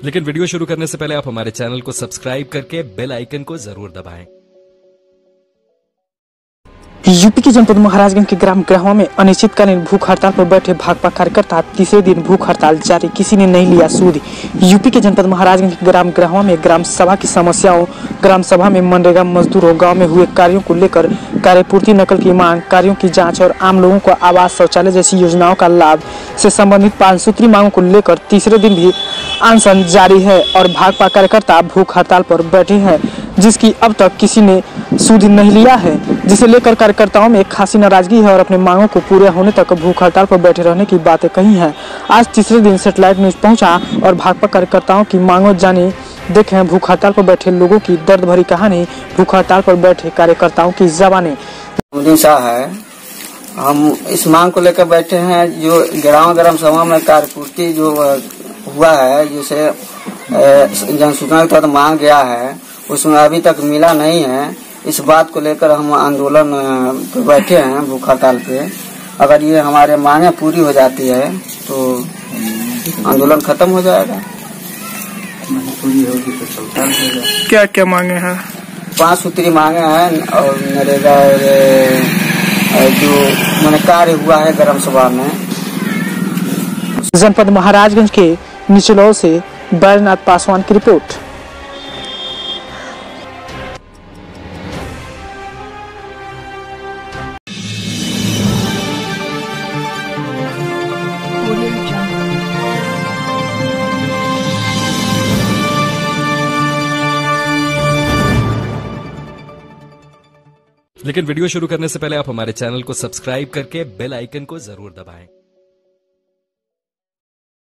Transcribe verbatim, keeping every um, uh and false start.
लेकिन वीडियो शुरू करने से पहले आप हमारे चैनल को सब्सक्राइब करके बेल आइकन को जरूर दबाएं। यूपी के जनपद महाराजगंज के ग्राम ग्राहवा में अनिश्चितकालीन भूख हड़ताल पर बैठे भाकपा कार्यकर्ता तीसरे दिन भूख हड़ताल जारी, किसी ने नहीं लिया सूद। यूपी के जनपद महाराजगंज के ग्राम ग्राहवा में ग्राम सभा की समस्याओं, ग्राम सभा में मनरेगा मजदूरों, गांव में हुए कार्यों को लेकर कार्यपूर्ति, नकल की मांग, कार्यों की जांच और आम लोगों को आवास, शौचालय जैसी योजनाओं का लाभ से संबंधित पांच सूत्री मांगों को लेकर तीसरे दिन भी अनशन जारी है और भाकपा कार्यकर्ता भूख हड़ताल पर बैठे हैं, जिसकी अब तक किसी ने सूद नहीं लिया है, जिसे लेकर कार्यकर्ताओं में एक खासी नाराजगी है और अपने मांगों को पूरे होने तक भूख हड़ताल पर बैठे रहने की बातें कही हैं। आज तीसरे दिन सैटेलाइट न्यूज पहुंचा और भाकपा कार्यकर्ताओं की मांगों जानी। देखें भूख हड़ताल पर बैठे लोगों की दर्द भरी कहानी, भूख हड़ताल पर बैठे कार्यकर्ताओं की जबानी। है हम इस मांग को लेकर बैठे हैं, जो ग्राम ग्राम सभा में कार्यपूर्ति जो हुआ है, जिसे जनसूचना के तहत मांग गया है, उसमें अभी तक मिला नहीं है। इस बात को लेकर हम आंदोलन पे बैठे हैं, भूख हड़ताल पे। अगर ये हमारे मांगे पूरी हो जाती है तो आंदोलन खत्म हो जाएगा। पूरी होगी तो चलता रहेगा। क्या क्या मांगे हैं? पांच सूत्री मांगे हैं और नरेगा जो मैंने कार्य हुआ है ग्राम सभा में। जनपद महाराजगंज के निचलौर से बैजनाथ पासवान की रिपोर्ट। लेकिन वीडियो शुरू करने से पहले आप हमारे चैनल को सब्सक्राइब करके बेल आइकन को जरूर दबाएं।